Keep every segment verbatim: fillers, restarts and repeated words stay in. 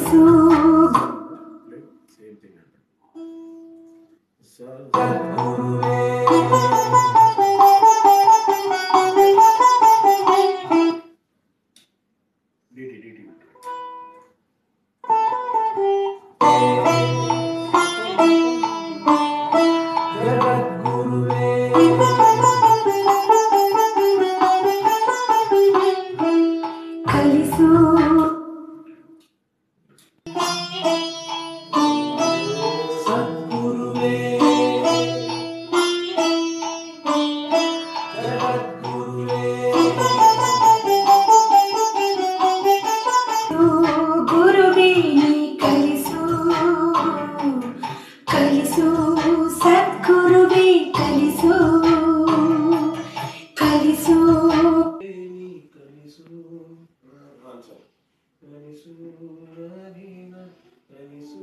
ಕಲಿಸು same thing ಡಿ ಡಿ ಡಿ ಡಿ ಕಲಿಸು ಸದ್ಗುರುವೇ ಜಗದ್ಗುರುವೇ ಗುರುವೇ ನೀ ಕಲಿಸು ಕಲಿಸು ಸದ್ಗುರುವೇ ಕಲಿಸು ಕಲಿಸು ನೀ ಕಲಿಸು ಆನ್ಸರ್ ಕಲಿಸು ನೀನ ಕಲಿಸು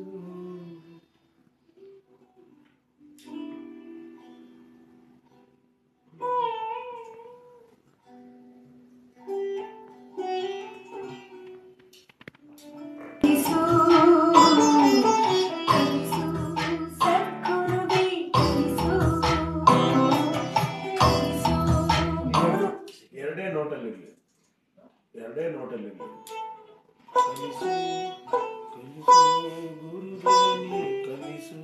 ಕಲಿಸು ಕಲಿಸು ಸದ್ಗುರುವೇ ಕಲಿಸು ಕಲಿಸು ಎರಡೇ ನೋಟಲ್ಲಿರಲಿ ಎರಡೇ ನೋಟಲ್ಲಿರಲಿ ಕಲಿಸು ಕಲಿಸು ಗುರುವೇ ನೀ ಕಲಿಸು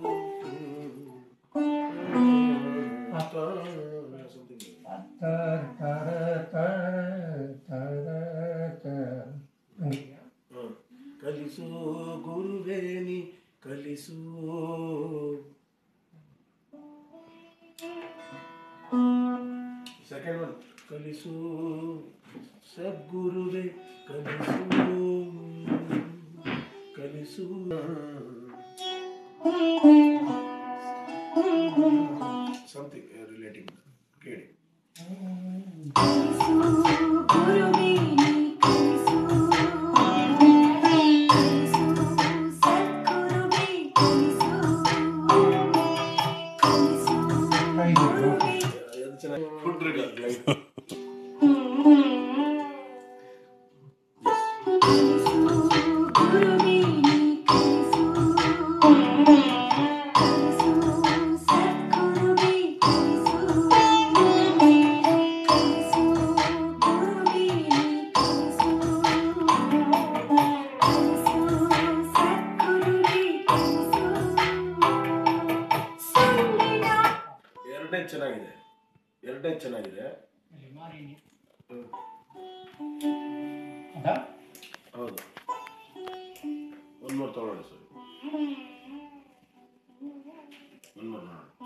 ಕಲಿಸು ಗುರುವೇ ನೀ ಕಲಿಸು ಸೆಕೆಂಡ್ ಒನ್ ಕಲಿಸು ಸದ್ಗುರುವೇ ಕಲಿಸು ಕಲಿಸು ಸಮಥಿಂಗ್ ರಿಲೇಟಿಂಗ್ ಕೇಳಿ ಕಲಿಸು ಗುರುವೇ ನೀ ಕಲಿಸು ಕಲಿಸು ಸದ್ಗುರುವೇ ಕಲಿಸು ಕಲಿಸು ಗುರುವೇ ಅದು ಚೆನ್ನಾಗಿ ಫುಡ್ ರಿಗಾರ್ಡ್ ಲೈಟ್ ಕಲಿಸು ಗುರುವೇ ನೀ ಕಲಿಸು ಕಲಿಸು ಸದ್ಗುರುವೇ ಕಲಿಸು ಕಲಿಸು ಗುರುವೇ ನೀ ಕಲಿಸು ಕಲಿಸು ಸದ್ಗುರುವೇ ಕಲಿಸು ಸುಳ್ಳಿನ ಎರಡೇ ಚೆನ್ನಾಗಿದೆ ಎರಡೇ ಚೆನ್ನಾಗಿದೆ ಹ್ಮ್. ಹೌದು ಒಂದು ಮೂರು ತಗೊಳ್ಳಿ ಸರ್ ಒಂದು ಮೂರು ನೋಡೋಣ